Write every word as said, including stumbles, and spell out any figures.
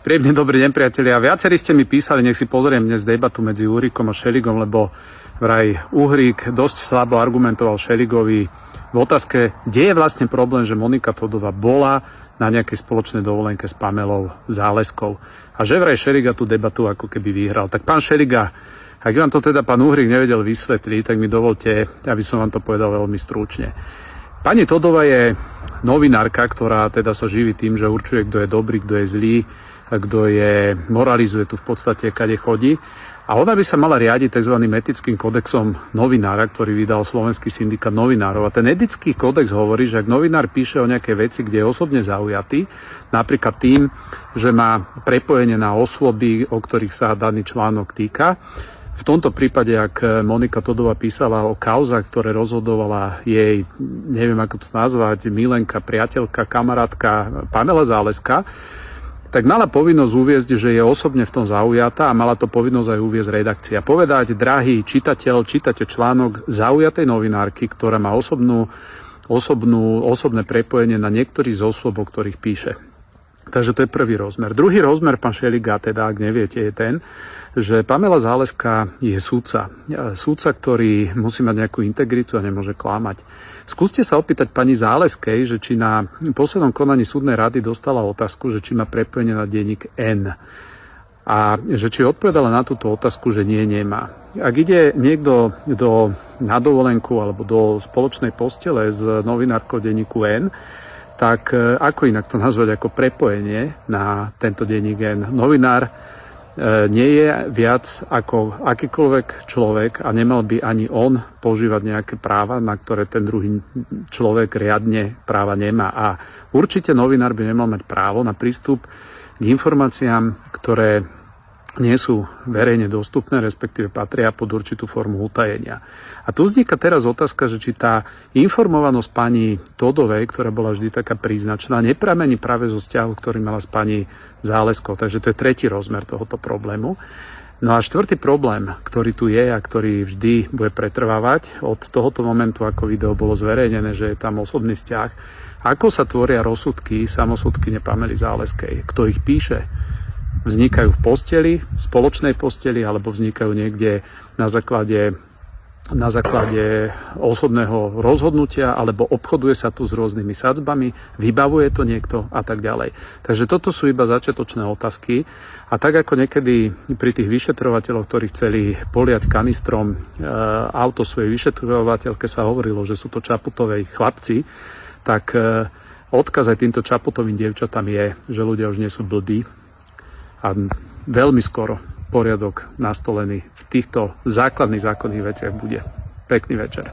Príjemný dobrý deň, priatelia. Viacerí ste mi písali, nech si pozriem dnes debatu medzi Uhríkom a Šeligom, lebo vraj Uhrík dosť slabo argumentoval Šeligovi v otázke, kde je vlastne problém, že Monika Todová bola na nejakej spoločnej dovolenke s Pamelou Záleskou. A že vraj Šeliga tú debatu ako keby vyhral. Tak pán Šeliga, ak vám to teda pán Uhrík nevedel vysvetliť, tak mi dovolte, aby som vám to povedal veľmi stručne. Pani Todová je novinárka, ktorá teda sa živí tým, že určuje, kto je dobrý, kto je zlý, kto je, moralizuje tu v podstate, kade chodí. A ona by sa mala riadiť tzv. Etickým kodexom novinára, ktorý vydal Slovenský syndikát novinárov. A ten etický kodex hovorí, že ak novinár píše o nejakej veci, kde je osobne zaujatý, napríklad tým, že má prepojenie na osôby, o ktorých sa daný článok týka. V tomto prípade, ak Monika Todová písala o kauzách, ktoré rozhodovala jej, neviem ako to nazvať, milenka, priateľka, kamarátka Pamela Záleska, tak mala povinnosť uviesť, že je osobne v tom zaujatá a mala to povinnosť aj uviesť redakcia. Povedať, drahý čitateľ, čítate článok zaujatej novinárky, ktorá má osobnú, osobnú, osobné prepojenie na niektorých z osôb, o ktorých píše. Takže to je prvý rozmer. Druhý rozmer, pán Šeliga, teda ak neviete, je ten, že Pamela Záleska je súdca. Súdca, ktorý musí mať nejakú integritu a nemôže klamať. Skúste sa opýtať pani Záleskej, že či na poslednom konaní súdnej rady dostala otázku, že či má prepojenie na denník N. A že či odpovedala na túto otázku, že nie, nemá. Ak ide niekto do, na dovolenku alebo do spoločnej postele s novinárkou denníku N, tak ako inak to nazvať ako prepojenie na tento denník N? Novinár nie je viac ako akýkoľvek človek a nemal by ani on používať nejaké práva, na ktoré ten druhý človek riadne práva nemá. A určite novinár by nemal mať právo na prístup k informáciám, ktoré nie sú verejne dostupné, respektíve patria pod určitú formu utajenia. A tu vzniká teraz otázka, že či tá informovanosť pani Todovej, ktorá bola vždy taká príznačná, nepramení práve zo vzťahu, ktorý mala s pani Záleskou. Takže to je tretí rozmer tohoto problému. No a štvrtý problém, ktorý tu je a ktorý vždy bude pretrvávať od tohoto momentu, ako video bolo zverejnené, že je tam osobný vzťah, ako sa tvoria rozsudky samosudkyne Pamely Záleskej, kto ich píše. Vznikajú v posteli, v spoločnej posteli, alebo vznikajú niekde na základe, na základe osobného rozhodnutia, alebo obchoduje sa tu s rôznymi sadzbami, vybavuje to niekto a tak ďalej. Takže toto sú iba začiatočné otázky. A tak ako niekedy pri tých vyšetrovateľoch, ktorí chceli poliať kanistrom e, auto svojej vyšetrovateľke, sa hovorilo, že sú to Čaputovej chlapci, tak e, odkaz aj týmto Čaputovým dievčatám je, že ľudia už nie sú blbí, a veľmi skoro poriadok nastolený v týchto základných zákonných veciach bude. Pekný večer.